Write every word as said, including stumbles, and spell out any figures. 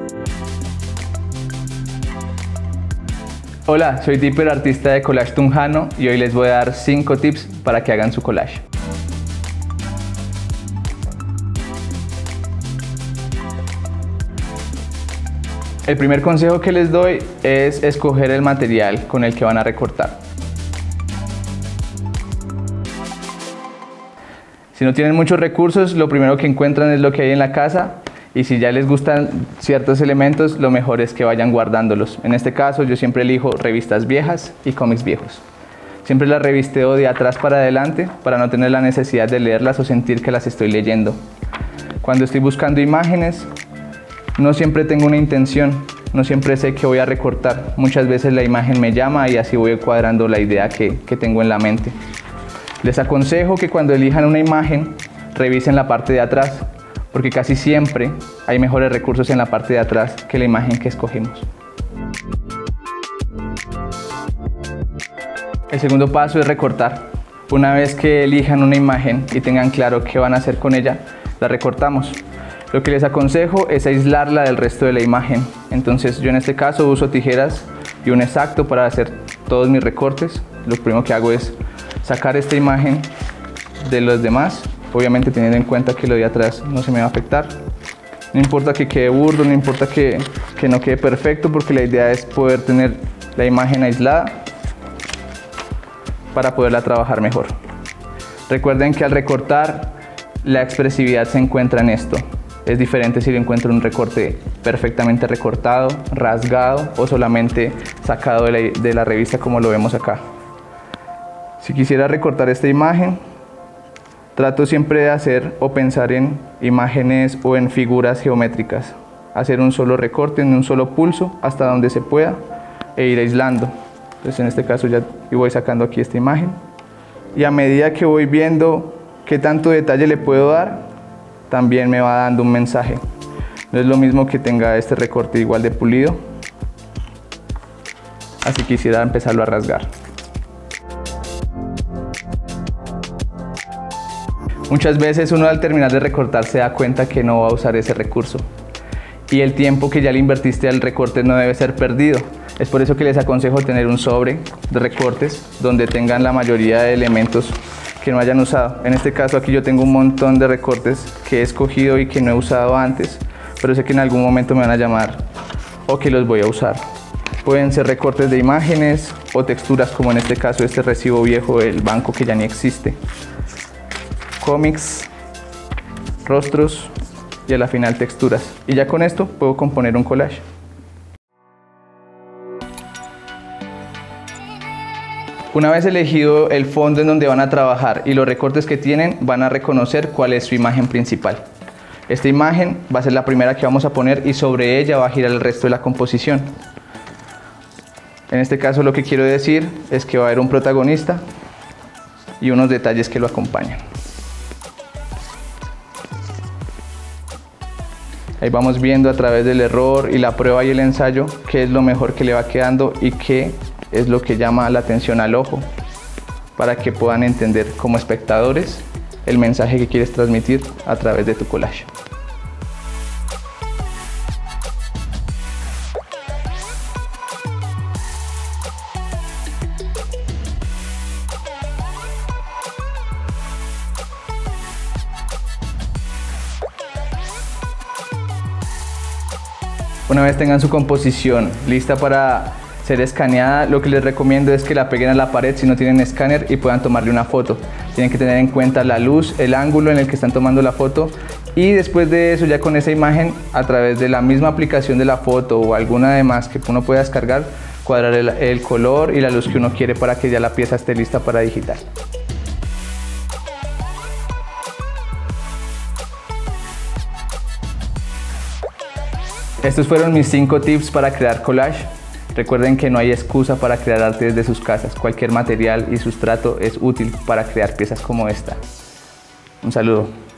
Hola, soy Dipper, artista de collage tunjano, y hoy les voy a dar cinco tips para que hagan su collage. El primer consejo que les doy es escoger el material con el que van a recortar. Si no tienen muchos recursos, lo primero que encuentran es lo que hay en la casa, y si ya les gustan ciertos elementos, lo mejor es que vayan guardándolos. En este caso, yo siempre elijo revistas viejas y cómics viejos. Siempre las revisteo de atrás para adelante para no tener la necesidad de leerlas o sentir que las estoy leyendo. Cuando estoy buscando imágenes, no siempre tengo una intención, no siempre sé qué voy a recortar. Muchas veces la imagen me llama y así voy cuadrando la idea que, que tengo en la mente. Les aconsejo que cuando elijan una imagen, revisen la parte de atrás, porque casi siempre hay mejores recursos en la parte de atrás que la imagen que escogimos. El segundo paso es recortar. Una vez que elijan una imagen y tengan claro qué van a hacer con ella, la recortamos. Lo que les aconsejo es aislarla del resto de la imagen. Entonces yo en este caso uso tijeras y un exacto para hacer todos mis recortes. Lo primero que hago es sacar esta imagen de los demás, obviamente teniendo en cuenta que lo de atrás no se me va a afectar. No importa que quede burdo, no importa que, que no quede perfecto, porque la idea es poder tener la imagen aislada para poderla trabajar mejor. Recuerden que al recortar, la expresividad se encuentra en esto. Es diferente si lo encuentro un recorte perfectamente recortado, rasgado o solamente sacado de la, de la revista como lo vemos acá. Si quisiera recortar esta imagen, trato siempre de hacer o pensar en imágenes o en figuras geométricas. Hacer un solo recorte en un solo pulso hasta donde se pueda e ir aislando. Entonces en este caso ya voy sacando aquí esta imagen. Y a medida que voy viendo qué tanto detalle le puedo dar, también me va dando un mensaje. No es lo mismo que tenga este recorte igual de pulido. Así quisiera empezarlo a rasgar. Muchas veces uno al terminar de recortar se da cuenta que no va a usar ese recurso. Y el tiempo que ya le invertiste al recorte no debe ser perdido. Es por eso que les aconsejo tener un sobre de recortes donde tengan la mayoría de elementos que no hayan usado. En este caso aquí yo tengo un montón de recortes que he escogido y que no he usado antes, pero sé que en algún momento me van a llamar o que los voy a usar. Pueden ser recortes de imágenes o texturas, como en este caso este recibo viejo del banco que ya ni existe. Cómics, rostros y a la final texturas. Y ya con esto puedo componer un collage. Una vez elegido el fondo en donde van a trabajar y los recortes que tienen, van a reconocer cuál es su imagen principal. Esta imagen va a ser la primera que vamos a poner y sobre ella va a girar el resto de la composición. En este caso lo que quiero decir es que va a haber un protagonista y unos detalles que lo acompañan. Ahí vamos viendo a través del error y la prueba y el ensayo qué es lo mejor que le va quedando y qué es lo que llama la atención al ojo, para que puedan entender como espectadores el mensaje que quieres transmitir a través de tu collage. Una vez tengan su composición lista para ser escaneada, lo que les recomiendo es que la peguen a la pared si no tienen escáner y puedan tomarle una foto. Tienen que tener en cuenta la luz, el ángulo en el que están tomando la foto, y después de eso, ya con esa imagen, a través de la misma aplicación de la foto o alguna demás que uno pueda descargar, cuadrar el, el color y la luz que uno quiere para que ya la pieza esté lista para digital. Estos fueron mis cinco tips para crear collage. Recuerden que no hay excusa para crear arte desde sus casas. Cualquier material y sustrato es útil para crear piezas como esta. Un saludo.